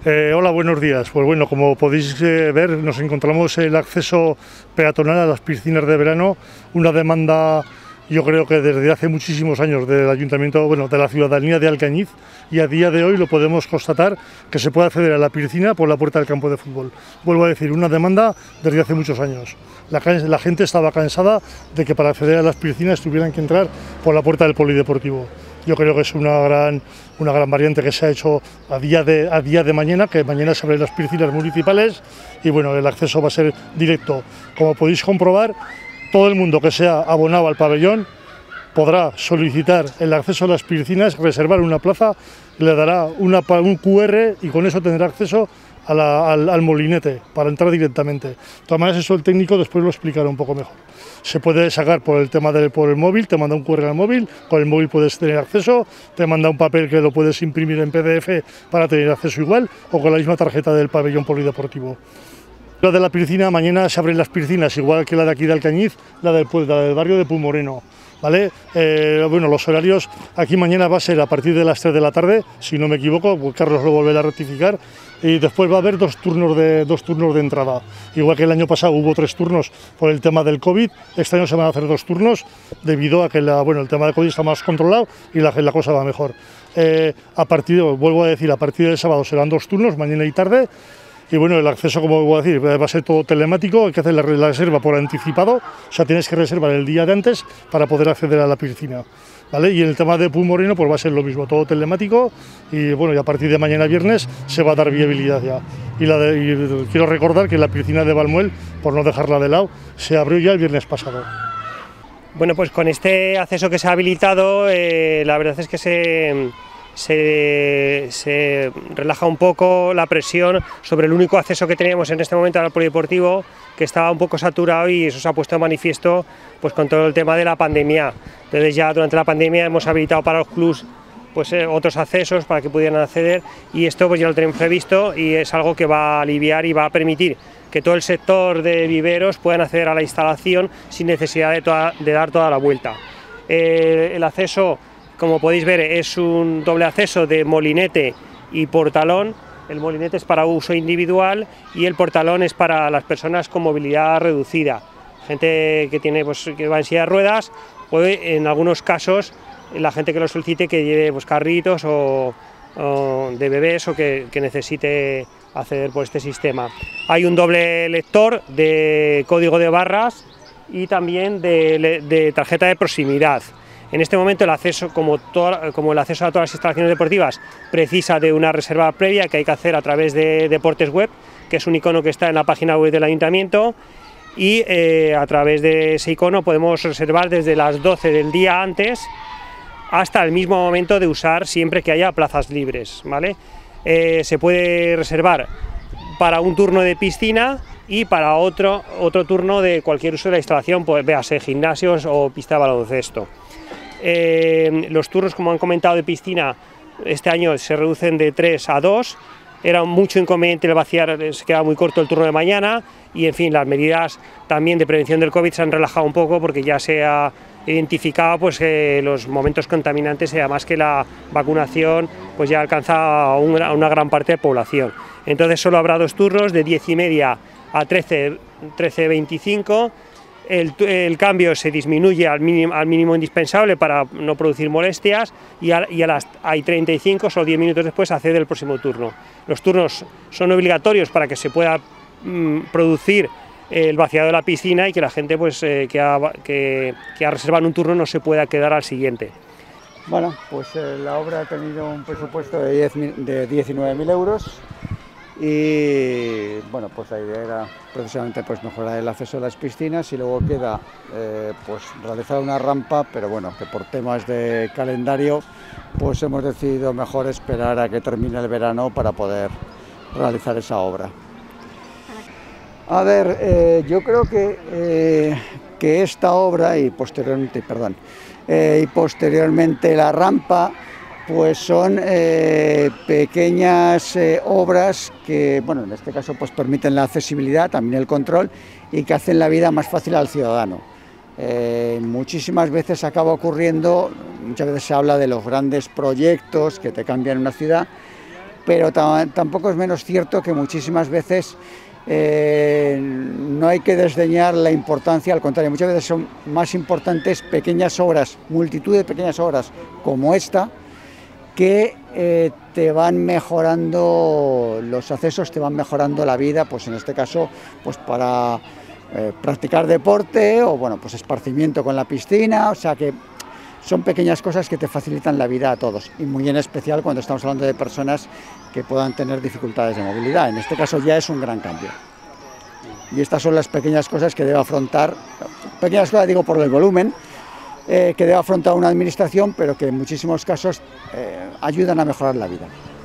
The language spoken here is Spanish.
Hola, buenos días. Pues bueno, como podéis ver, nos encontramos el acceso peatonal a las piscinas de verano, una demanda, yo creo que desde hace muchísimos años del ayuntamiento, bueno, de la ciudadanía de Alcañiz, y a día de hoy lo podemos constatar que se puede acceder a la piscina por la puerta del campo de fútbol. Vuelvo a decir, una demanda desde hace muchos años. La gente estaba cansada de que para acceder a las piscinas tuvieran que entrar por la puerta del polideportivo. Yo creo que es una gran variante que se ha hecho a día de mañana, que mañana se abren las piscinas municipales y bueno, el acceso va a ser directo. Como podéis comprobar, todo el mundo que sea abonado al pabellón podrá solicitar el acceso a las piscinas, reservar una plaza, le dará un QR y con eso tendrá acceso al molinete para entrar directamente. De todas maneras, eso el técnico después lo explicará un poco mejor. Se puede sacar por el móvil, te manda un QR al móvil, con el móvil puedes tener acceso, te manda un papel que lo puedes imprimir en PDF para tener acceso igual, o con la misma tarjeta del pabellón polideportivo. La de la piscina, mañana se abren las piscinas, igual que la de aquí de Alcañiz, la del barrio de Pumoreno. ¿Vale? Bueno, los horarios aquí mañana va a ser a partir de las 3 de la tarde, si no me equivoco, pues Carlos lo volverá a rectificar, y después va a haber dos turnos de entrada. Igual que el año pasado hubo 3 turnos por el tema del COVID, este año se van a hacer 2 turnos debido a que el tema del COVID está más controlado y la cosa va mejor. Vuelvo a decir, a partir del sábado serán 2 turnos, mañana y tarde. Y bueno, el acceso, como voy a decir, va a ser todo telemático, hay que hacer la reserva por anticipado, o sea, tienes que reservar el día de antes para poder acceder a la piscina, ¿vale? Y en el tema de Pumoreno, pues va a ser lo mismo, todo telemático, y bueno, y a partir de mañana viernes se va a dar viabilidad ya. Y quiero recordar que la piscina de Valmuel, por no dejarla de lado, se abrió ya el viernes pasado. Bueno, pues con este acceso que se ha habilitado, la verdad es que se relaja un poco la presión sobre el único acceso que teníamos en este momento al polideportivo, que estaba un poco saturado, y eso se ha puesto de manifiesto pues con todo el tema de la pandemia. Entonces ya durante la pandemia hemos habilitado para los clubs pues otros accesos para que pudieran acceder, y esto pues ya lo tenemos previsto y es algo que va a aliviar y va a permitir que todo el sector de viveros puedan acceder a la instalación sin necesidad de dar toda la vuelta. El acceso, como podéis ver, es un doble acceso de molinete y portalón. El molinete es para uso individual y el portalón es para las personas con movilidad reducida. Gente que va en silla de ruedas, o en algunos casos la gente que lo solicite que lleve carritos o de bebés o que necesite acceder por este sistema. Hay un doble lector de código de barras y también de tarjeta de proximidad. En este momento el acceso, como el acceso a todas las instalaciones deportivas, precisa de una reserva previa que hay que hacer a través de Deportes Web, que es un icono que está en la página web del ayuntamiento, y a través de ese icono podemos reservar desde las 12 del día antes hasta el mismo momento de usar, siempre que haya plazas libres, ¿vale? Se puede reservar para un turno de piscina y para otro turno de cualquier uso de la instalación, pues véase gimnasios o pista de baloncesto. Los turnos, como han comentado, de piscina este año se reducen de 3 a 2. Era mucho inconveniente el vaciar, se queda muy corto el turno de mañana, y en fin, las medidas también de prevención del COVID se han relajado un poco porque ya se ha identificado pues los momentos contaminantes, y además que la vacunación pues ya alcanza a una gran parte de la población. Entonces solo habrá 2 turnos de 10:30 a 13:25. El cambio se disminuye al mínimo indispensable para no producir molestias, y a las 35, solo 10 minutos después, accede el próximo turno. Los turnos son obligatorios para que se pueda producir el vaciado de la piscina y que la gente pues, que ha reservado un turno no se pueda quedar al siguiente. Bueno, pues la obra ha tenido un presupuesto de 19.000 euros. Y bueno, pues la idea era precisamente pues mejorar el acceso a las piscinas, y luego queda pues realizar una rampa, pero bueno, que por temas de calendario pues hemos decidido mejor esperar a que termine el verano para poder realizar esa obra. A ver, yo creo que esta obra y posteriormente la rampa pues son pequeñas obras que, bueno, en este caso pues permiten la accesibilidad, también el control, y que hacen la vida más fácil al ciudadano. Muchísimas veces acaba ocurriendo, muchas veces se habla de los grandes proyectos que te cambian una ciudad, pero tampoco es menos cierto que muchísimas veces no hay que desdeñar la importancia, al contrario, muchas veces son más importantes pequeñas obras, multitud de pequeñas obras como esta, que te van mejorando los accesos, te van mejorando la vida, pues en este caso pues para practicar deporte o bueno, pues esparcimiento con la piscina, o sea que son pequeñas cosas que te facilitan la vida a todos y muy en especial cuando estamos hablando de personas que puedan tener dificultades de movilidad. En este caso ya es un gran cambio. Y estas son las pequeñas cosas que debe afrontar, pequeñas cosas digo por el volumen, que debe afrontar una administración, pero que en muchísimos casos ayudan a mejorar la vida.